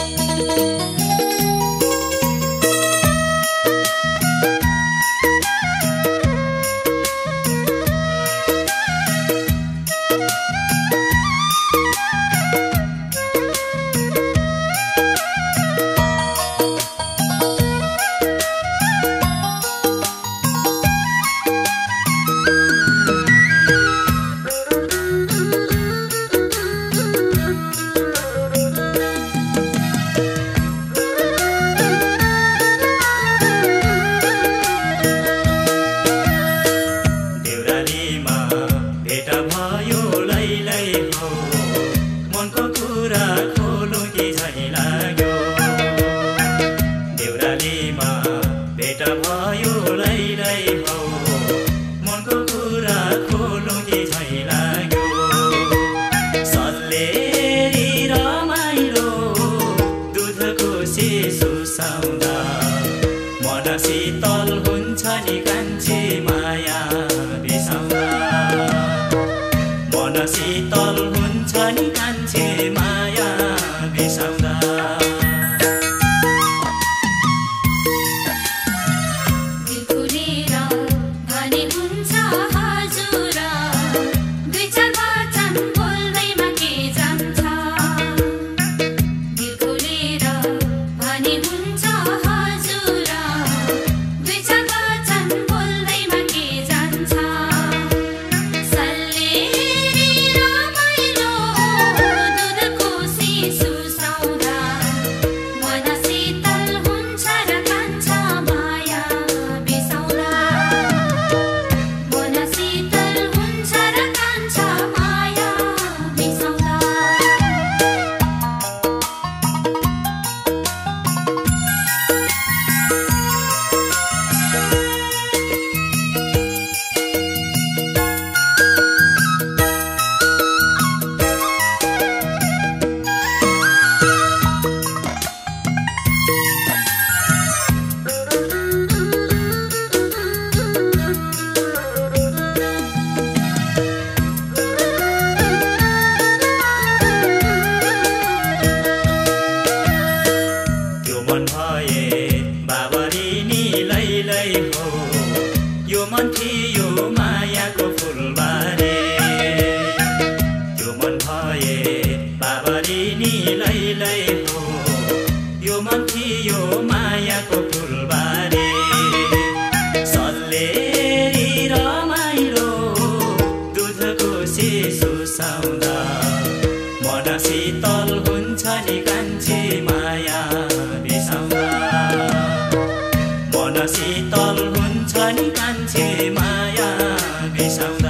शीतल हुन्छ नि कान्छी माया बिसाउँदा मन शीतल हुन्छ नि कान्छी माया बिसाउँदा यो मन थियो मायाको फुलबारे त्यो मन भए बाबरिनी लैलै हो यो मन थियो मायाको फुलबारे सल्लेरी रमाइलो दुधको शिशु सुसाउँदा मन शीतल हुन्छ नि कान्छी माया बिसाउँदा मन शीतल हुन्छ नि कान्छी माया बिसाउँदा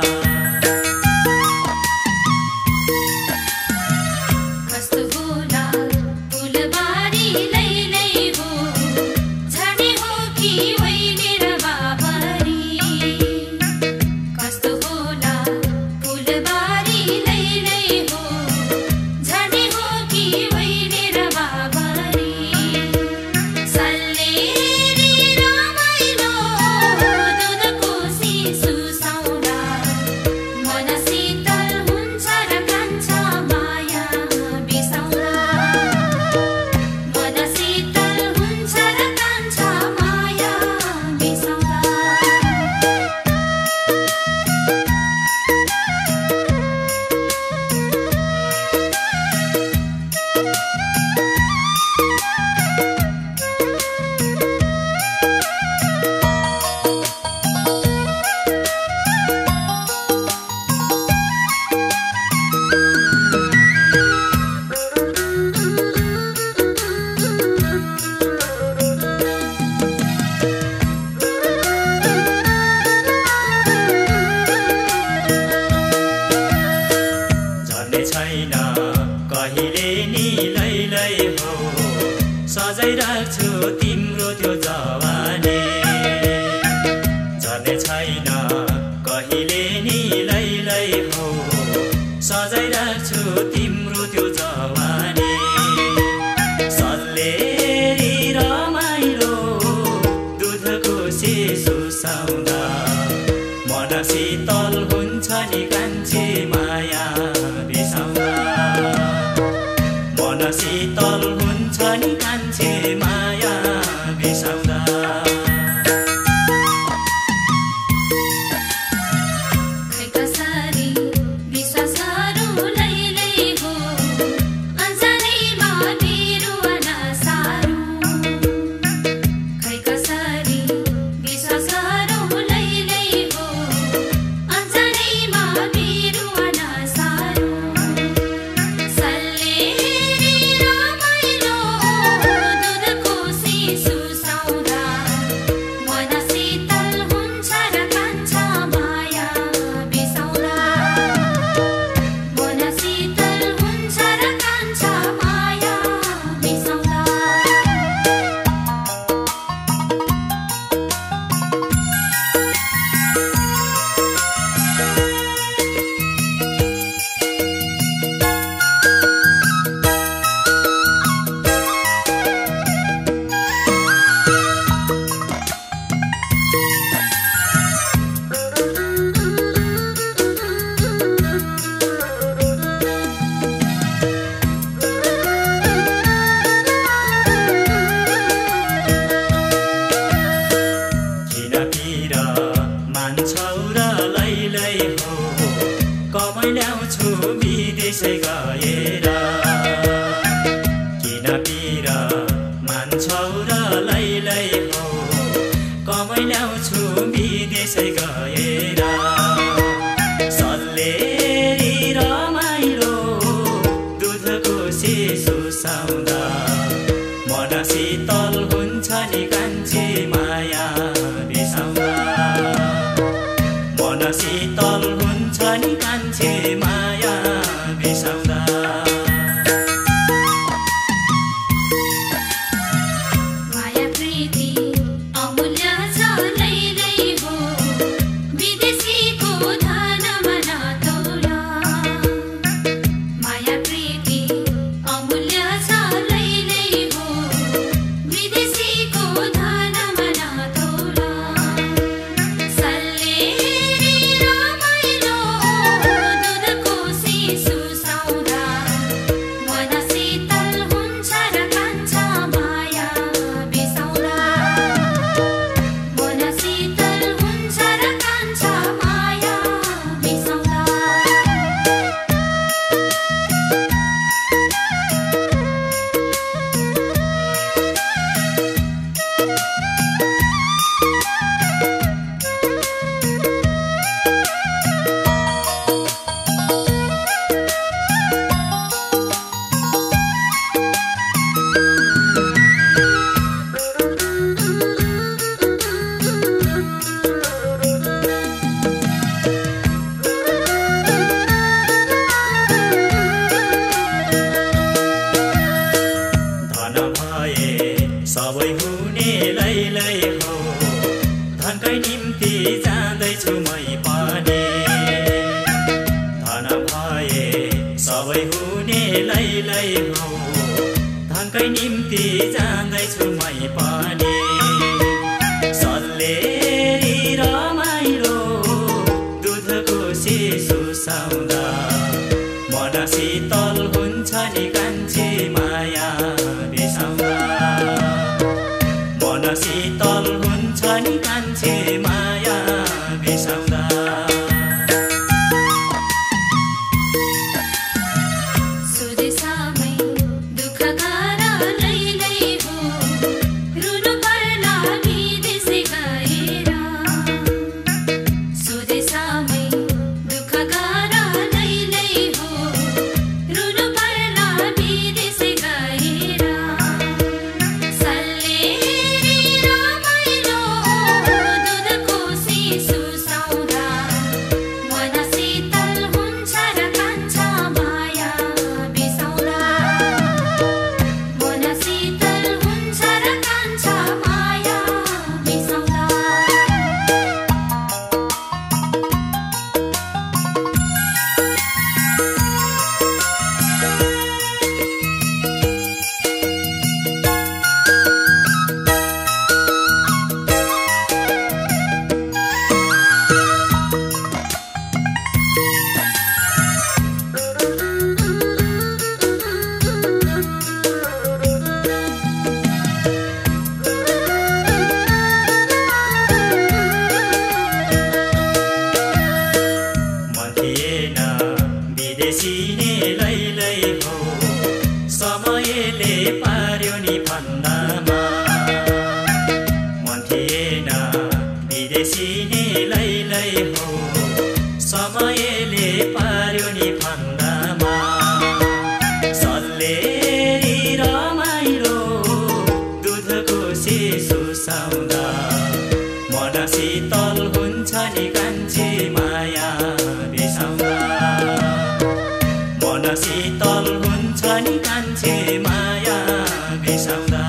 सजाइराख्छु तिम्रो त्यो जवानी झर्ने छैन कहिले नि लैलै हो सजाइराख्छु तिम्रो त्यो जवानी सल्लेरी रमाइलो दुधको शिशु सुसाउँदा मन शीतल हुन्छ नि कान्छी माया बिसाउँदा मन शीतल हुन्छ नि कान्छे माया बिसाउँदा विदेशै गएर किन पिर मान्छौ र लैलै हो कमै ल्याउँछु विदेशै गएर सल्लेरी रमाइलो दुधको शिशु साउँदा मन शीतल हुन्छ नि कान्छे माया बिसाउँदा मन शीतल हुन्छ नि कान्छे माया बिसाउँदा माया प्रीति अमूल्य छ लैलै हो विदेशीको धनमा नतौला माया प्रीति अमूल्य छ लैलै हो विदेशीको धनमा नतौला सल्लेरी रमाइलो दुधको शिशु साउँदा मन शीतल हुन्छ र कान्छा माया बिसाउँदा मन शीतल हुन्छ र कान्छा माया बिसाउँदा धन भए सबै हुने लैलै हो धनकै निम्ति जाँदैछु मै पनि धन भए सबै हुने लैलै हो धनकै निम्ति जाँदैछु मै पनि सल्लेरी रमाइलो दुधको शिशु साउँदा मन शीतल हुन्छ नि कान्छे माया बिसाउँदा मन शीतल हुन्छ नि कान्छे माया बिसाउँदा सुदेशमै दुःख गर लैलै हो रुनु पर्ला विदेशै गएर सुदेशमै दुःख गर लैलै हो रुनु पर्ला विदेशै गएर सल्लेरी रमाइलो दुधको पार्यो नि भन्दामा मन थिएन विदेशी नि लैलै हो समयले पार्यो नि भन्दामा सल्लेरी रमाइलो दुधको शिशु सुसाउँदा मन शीतल हुन्छ नि कान्छी माया बिसाउँदा मन शीतल हुन्छ नि कान्छी माया बिसाउँदा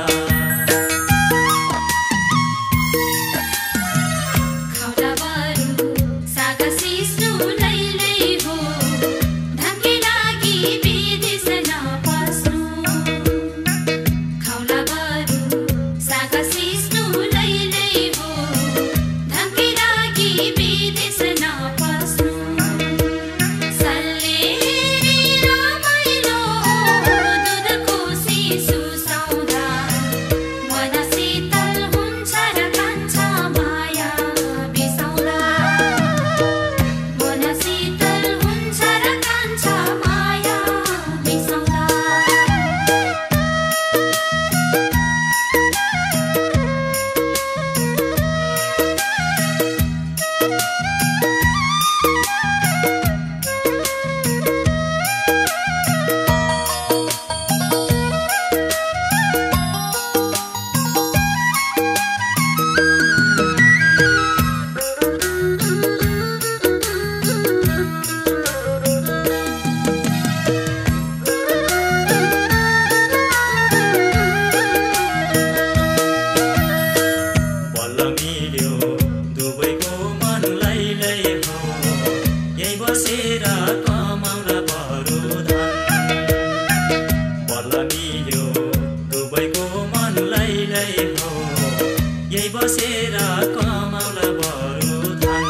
बसेर कमाउला बरु धन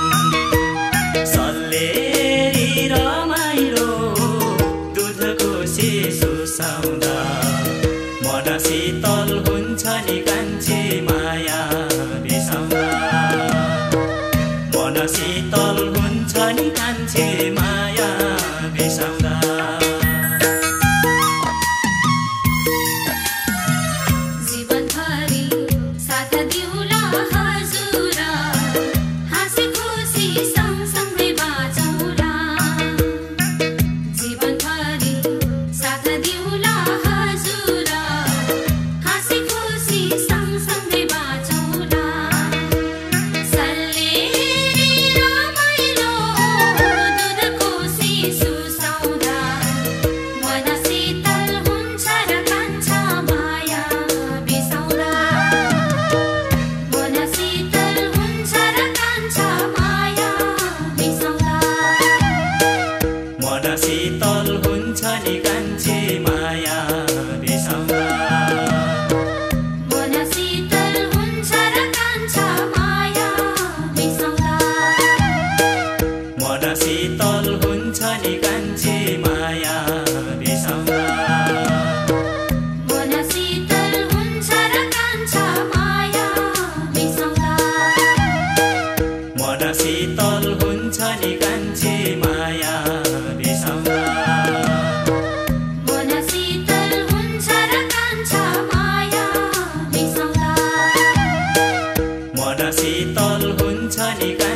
सल्लेरी रमाइलो दुधको शिशु सुसाउँदा मन शीतल हुन्छ नि कान्छी माया बिसाउँदा मन शीतल हुन्छ नि कान्छी माया बिसाउँदा शीतल हुन्छ नि कान्छी माया बिसाउँदा मन शीतल हुन्छ र कान्छा माया बिसाउँदा मन शीतल हुन्छ नि कान्छी माया बिसाउँदा मन शीतल हुन्छ र कान्छा माया बिसाउँदा मन शीतल हुन्छ नि कान्छी माया बिसाउँदा मन शीतल हुन्छ र कान्छा माया बिसाउँदा मन शीतल हुन्छ नि